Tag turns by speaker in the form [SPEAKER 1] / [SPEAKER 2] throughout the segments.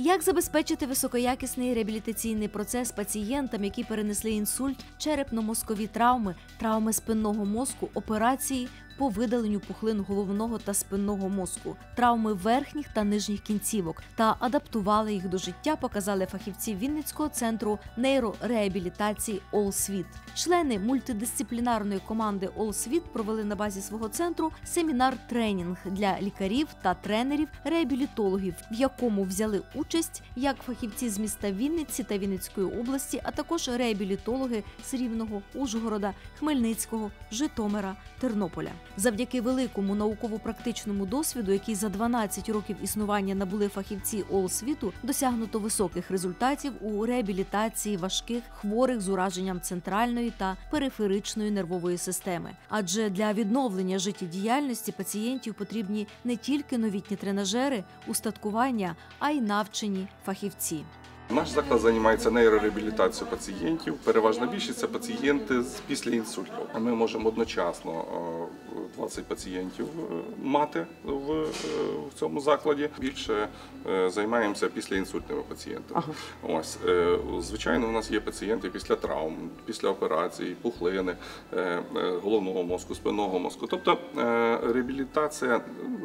[SPEAKER 1] Як забезпечити високоякісний реабілітаційний процес пацієнтам, які перенесли інсульт, черепно-мозкові травми, травми спинного мозку, операції по видаленню пухлин головного та спинного мозку, травми верхніх та нижніх кінцівок та адаптували їх до життя, показали фахівці Вінницького центру нейрореабілітації «All-Світ». Члени мультидисциплінарної команди «All-Світ» провели на базі свого центру семінар-тренінг для лікарів та тренерів-реабілітологів, в якому взяли участь як фахівці з міста Вінниці та Вінницької області, а також реабілітологи з Рівного, Ужгорода, Хмельницького, Житомира, Тернополя. Завдяки великому науково-практичному досвіду, який за 12 років існування набули фахівці «All-Світу», досягнуто високих результатів у реабілітації важких хворих з ураженням центральної та периферичної нервової системи. Адже для відновлення життєдіяльності пацієнтів потрібні не тільки новітні тренажери, устаткування, а й навчені фахівці.
[SPEAKER 2] Наш заклад займається нейрореабілітацією пацієнтів. Переважна більшість – це пацієнти після інсульту. Ми можемо одночасно 20 пацієнтів мати в цьому закладі. Більше займаємося післяінсультними пацієнтами. Ось, звичайно, у нас є пацієнти після травм, після операцій, пухлини, головного мозку, спинного мозку. Тобто реабілітація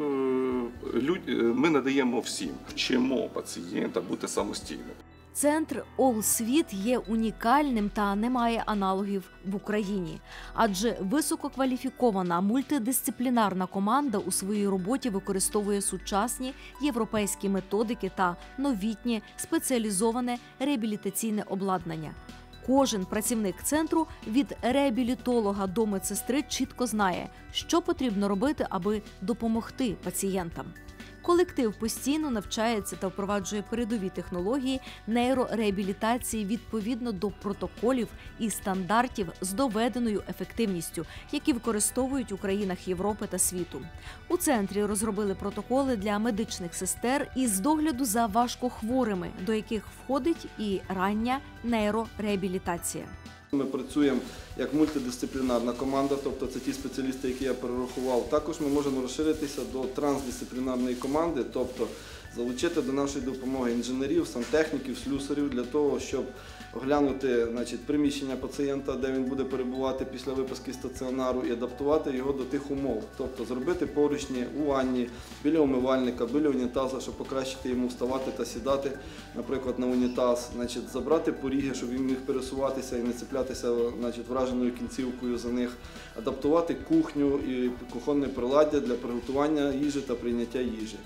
[SPEAKER 2] ми надаємо всім. Вчимо пацієнта бути самостійним.
[SPEAKER 1] Центр «All-Світ» є унікальним та не має аналогів в Україні. Адже висококваліфікована мультидисциплінарна команда у своїй роботі використовує сучасні європейські методики та новітнє спеціалізоване реабілітаційне обладнання. Кожен працівник центру від реабілітолога до медсестри чітко знає, що потрібно робити, аби допомогти пацієнтам. Колектив постійно навчається та впроваджує передові технології нейрореабілітації відповідно до протоколів і стандартів з доведеною ефективністю, які використовують у країнах Європи та світу. У центрі розробили протоколи для медичних сестер із догляду за важкохворими, до яких входить і рання нейрореабілітація.
[SPEAKER 3] Ми працюємо як мультидисциплінарна команда, тобто це ті спеціалісти, які я перерахував. Також ми можемо розширитися до трансдисциплінарної команди, тобто залучити до нашої допомоги інженерів, сантехніків, слюсарів для того, щоб оглянути приміщення пацієнта, де він буде перебувати після виписки з стаціонару, і адаптувати його до тих умов. Тобто зробити поручні у ванні, біля умивальника, біля унітаза, щоб покращити йому вставати та сідати, наприклад, на унітаз. Забрати поріги, щоб він міг пересуватися і не цеплятися враженою кінцівкою за них. Адаптувати кухню і кухонне приладдя для приготування їжі та прийняття їжі.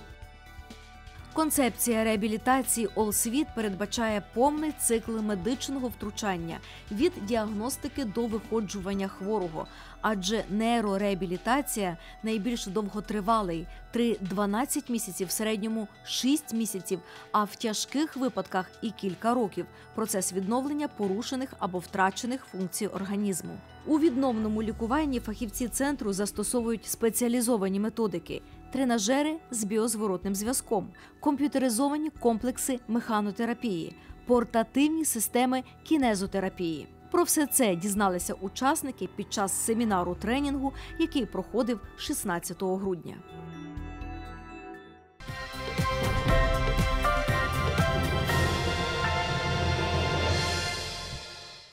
[SPEAKER 1] Концепція реабілітації «All-Світ» передбачає повний цикл медичного втручання від діагностики до виходжування хворого, адже нейрореабілітація найбільш довготривалий – 3-12 місяців, в середньому 6 місяців, а в тяжких випадках і кілька років – процес відновлення порушених або втрачених функцій організму. У відновному лікуванні фахівці центру застосовують спеціалізовані методики – тренажери з біозворотним зв'язком, комп'ютеризовані комплекси механотерапії, портативні системи кінезотерапії. Про все це дізналися учасники під час семінару-тренінгу, який проходив 16 грудня.